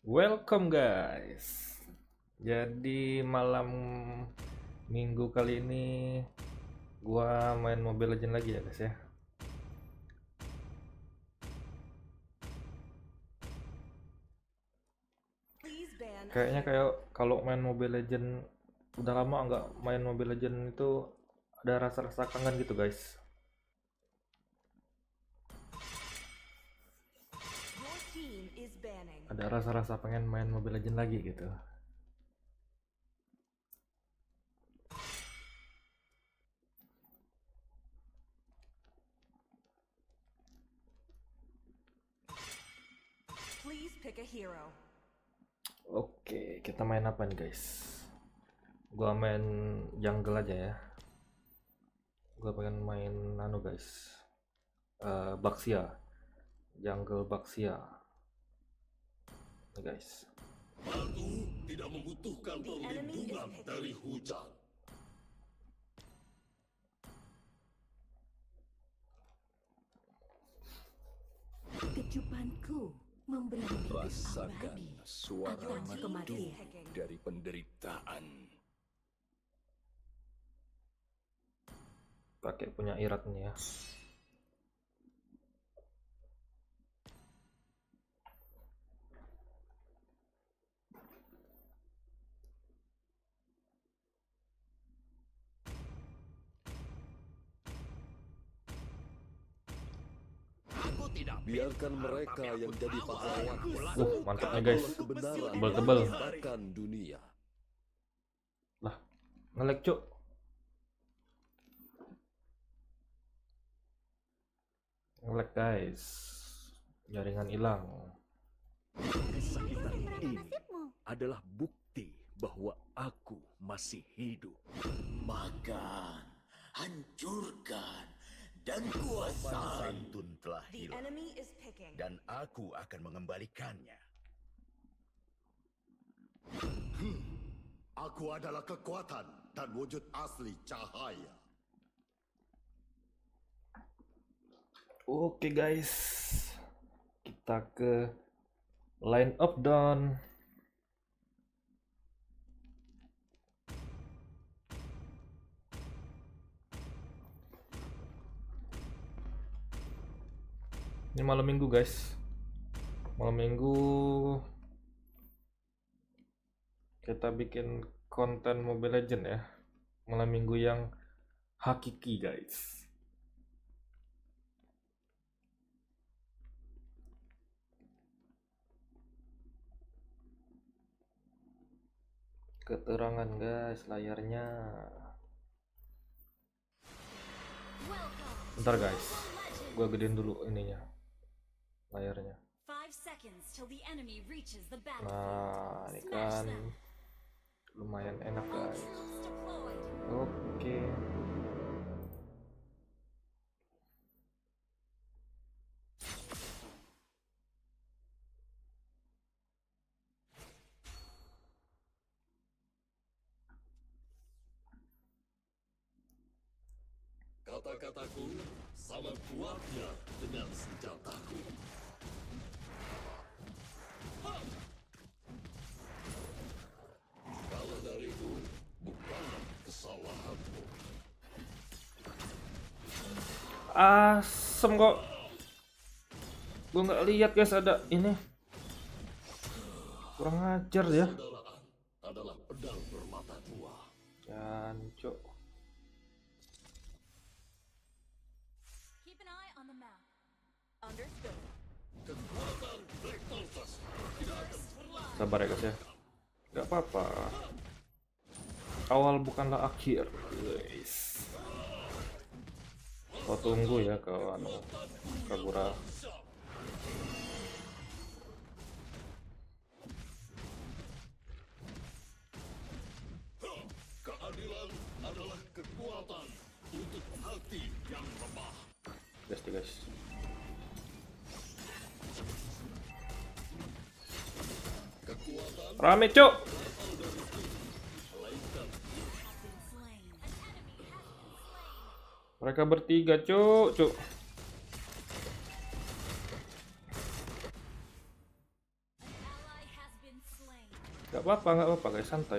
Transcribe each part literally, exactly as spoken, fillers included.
Welcome guys. Jadi malam minggu kali ini gua main Mobile Legends lagi ya guys ya. Kayaknya kayak kalau main Mobile Legends udah lama nggak main Mobile Legends itu ada rasa-rasa kangen gitu guys. Ada rasa-rasa pengen main Mobile Legends lagi gitu. Please pick a hero. Oke, kita main apa nih guys? Gua main jungle aja ya. Gua pengen main nano guys. Uh, Baxia. Jungle Baxia. Nih guys. Batu tidak membutuhkan perlindungan dari hujan. Kecupanku memberi Rasakan suara Aku merdu kematian. dari penderitaan. Pakai punya irat nih ya. Aku tidak biarkan mereka yang jadi pahlawan. Uh, mantap nih guys. Kebenaran Tebel-tebel. bahkan dunia. Lah, nge-lag cuk. Nge-lag guys. Jaringan hilang. Kesakitan ini adalah bukti bahwa aku masih hidup. Makan, hancurkan, dan kuasai. Santun telah The hilang enemy is picking. dan aku akan mengembalikannya. Aku adalah kekuatan dan wujud asli cahaya. Oke guys. Kita ke line up down. Ini malam minggu guys. Malam minggu kita bikin konten Mobile Legends ya. Malam minggu yang hakiki guys. Keterangan guys layarnya. Bentar guys. Gua gedein dulu ininya. Layarnya. Nah, ini kan lumayan enak guys. Oke. Kata-kataku sama kuatnya dengan senjataku. Kalah dariku bukanlah kesalahanmu. Asem kok. Gua nggak lihat guys ada ini. Kurang ajar ya. Persaudaraan adalah pedang bermata dua. Jancuk. Keep an eye on the map. Understood. Kekuatan Black Tortoise tidak akan pernah. Sabar ya guys ya. Gak apa-apa. Awal bukanlah akhir guys. Kau tunggu ya ke anu Kagura. Keadilan adalah kekuatan untuk hati yang lemah. Guys guys. Kekuatan Rame cuk. Mereka bertiga cuk cuk. Gak apa-apa, gak apa-apa guys, santai.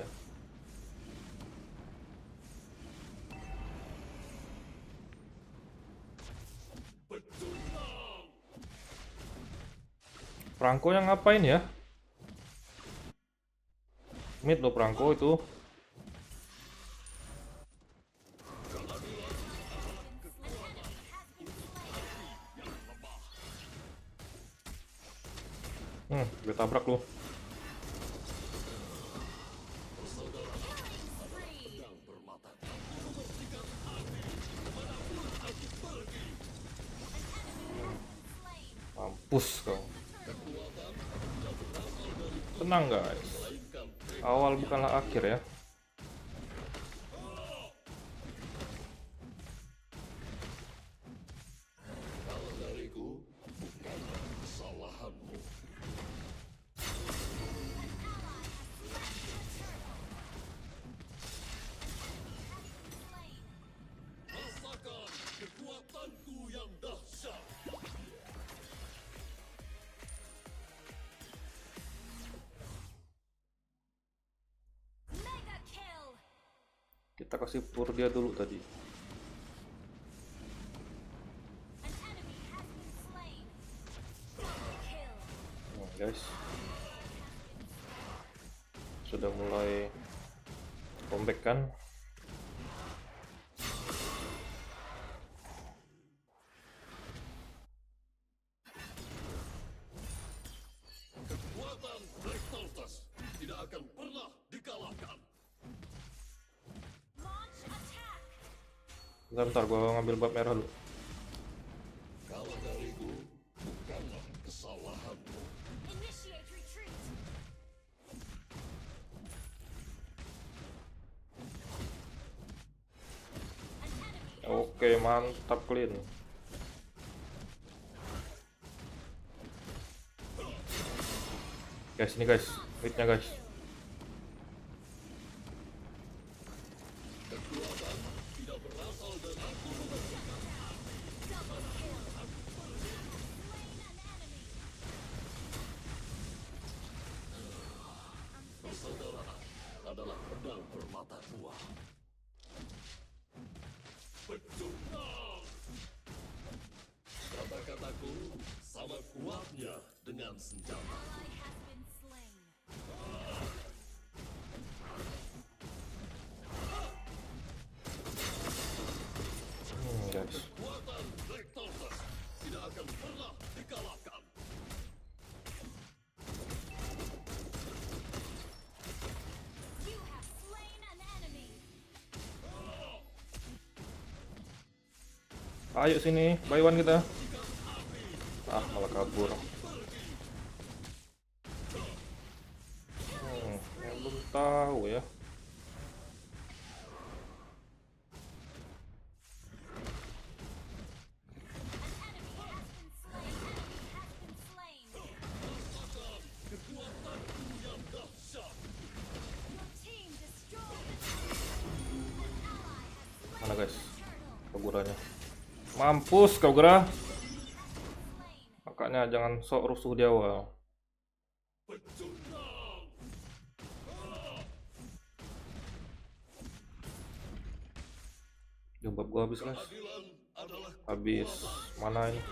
Franco yang ngapain ya? Mid lo Franco itu. Hmm, gue tabrak lu. Mampus kau. Tenang guys. Awal bukanlah akhir ya. Mega kill. Kita kasih pur dia dulu tadi. An enemy has been slain. Double kill. Nah, guys, sudah mulai comeback kan? Kekuatan Black Lotus tidak akan pernah dikalahkan. Launch attack. Bentar, bentar, gua ngambil bab merah dulu. Kalah dariku bukanlah kesalahanmu. Initiate retreat. An enemy Oke, mantap clean. Guys, ini guys, hitnya guys. Persaudaraan adalah pedang bermata dua. Pecundang. Kata-kataku sama kuatnya dengan senjata. ally has been slain. Hmm, guys. Kekuatan Black Lotus tidak akan pernah dikalahkan. You have slain an enemy. Ayo sini, buy one kita. Ah, malah kabur. Hmm, ya belum tahu ya. Mana guys? Kegurannya. Mampus kau gerah. Makanya jangan sok rusuh di awal. Jambab gua habis guys. Habis. Mana ini?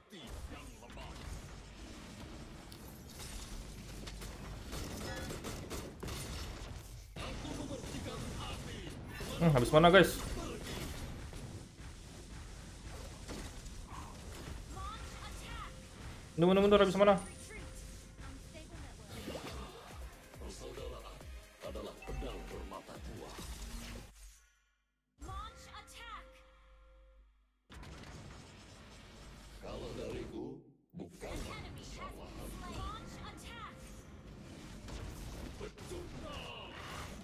Hmm, habis mana guys? Mundur, mundur, mundur, habis mana? Persaudaraan adalah pedang bermata dua. Launch attack. Kalah dariku bukanlah Enemy has been slain. Launch attack. pecundang.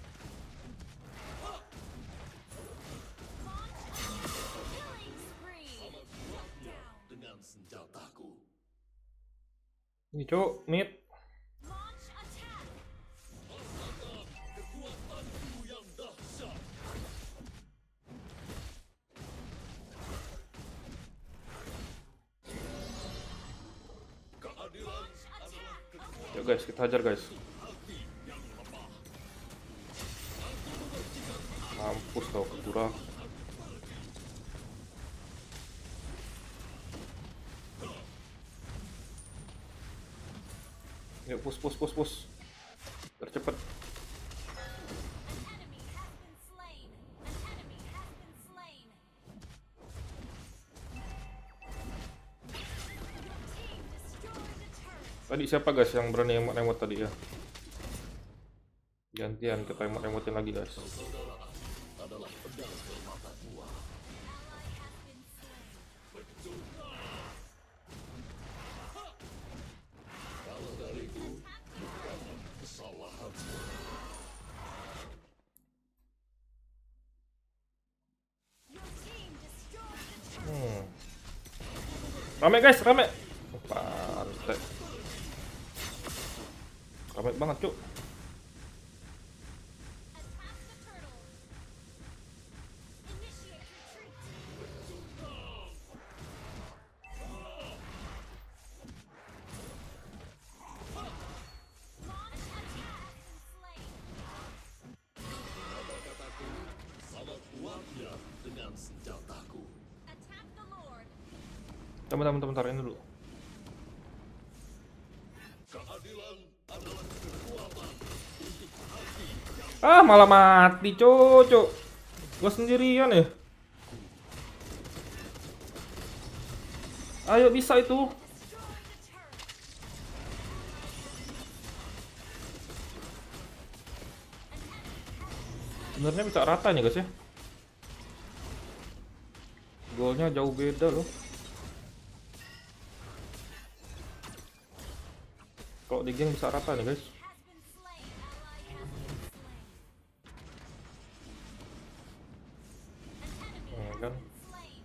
Launch attack. Killing spree. Down. Dengan senjataku. Ini cok, mid. Launch attack. Kekuatanku yang dahsyat. Keadilan Launch attack. Yuk guys, kita hajar guys. hati yang lemah. Mampus kau Kagura. Yuk push push push push. Tercepat. An enemy has been slain. An enemy has been slain. Your team destroyed a turret. Tadi siapa guys yang berani emot-emot tadi ya? Gantian kita emot-emotin lagi guys. Ally has been slain. Your team destroyed a turret. Hmm. Rame guys, rame. Pantai. Rame banget cuk. Attack the turtle. Initiate retreat. Launch attack and slain. Attack the Lord. Bentar, bentar, bentar, ini dulu. Ah, malah mati, cocok. Gua sendirian ya. Ayo bisa itu. Destroyed a turret. Sebenarnya bisa rata nih guys ya. Golnya jauh beda loh. Kalau di geng bisa rata nih guys. Has been slain. Ally has been slain. An enemy Hmm, has kan. been slain.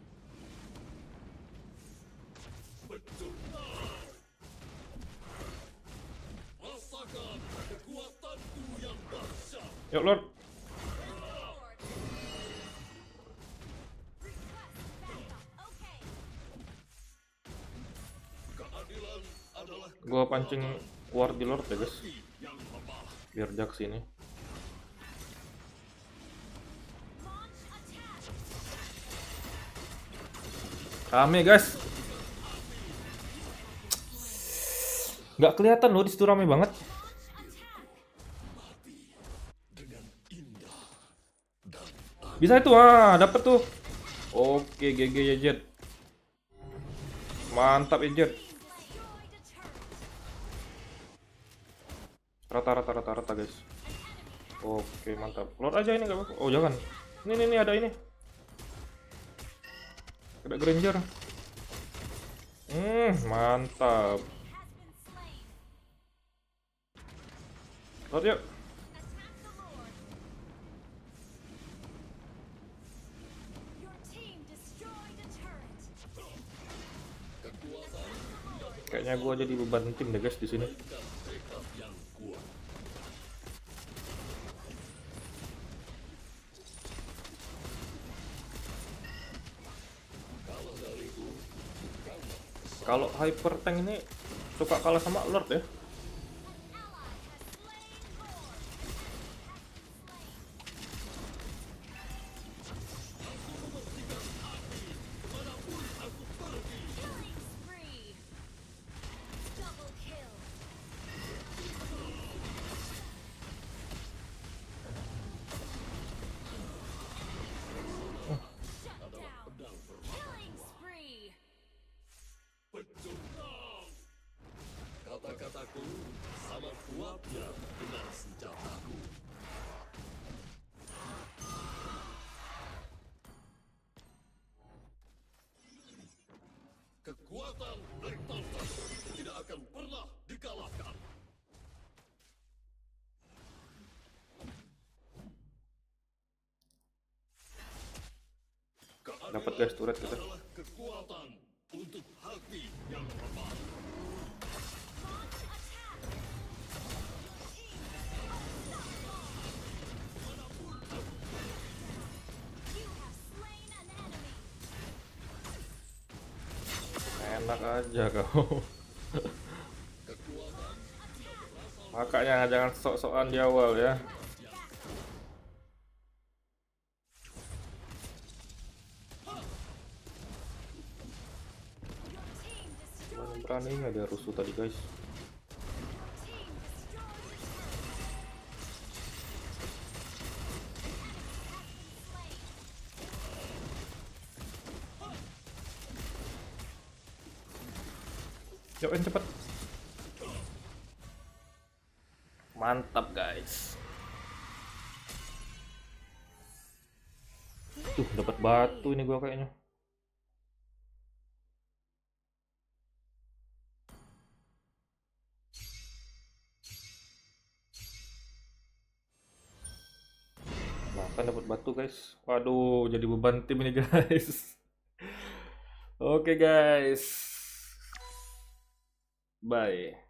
Yuk Lord. Lord. Request backup. Okay. Gua pancing keluar di Lord ya guys. Biar Jak sini. Launch attack. Rame guys. Nggak kelihatan loh di situ rame banget. Bisa itu ah, dapet tuh. Oke, G G ya Jet. Mantap ya Jet. Destroyed a turret. Rata rata rata rata guys. Oke, mantap. Lord aja ini nggak apa-apa. Oh, jangan. Ini nih, nih ada ini. Ada Granger. Hmm, mantap. Has been slain. Lord yuk. Attack the Lord. Your team destroyed a turret. Kayaknya gua jadi beban tim deh guys di sini. Kalau hyper tank ini suka kalah sama Lord ya. Ally has slain Lord. Killing spree. Double kill. Shut down. Killing spree. Kata-kataku sama kuatnya dengan senjataku. Kekuatan Black Panther tidak akan pernah dikalahkan. Dapat guys turret kita. Adalah kekuatan untuk hati yang lemah. Launch attack. You have slain an enemy. Enak aja kau. Makanya jangan sok-sokan di awal ya. anehnya ada rusuh tadi guys. Yuk, En, cepet. Mantap guys. Tuh dapat batu ini gua kayaknya. Makan dapat batu guys. Waduh, jadi beban tim ini guys. Oke guys. Bye.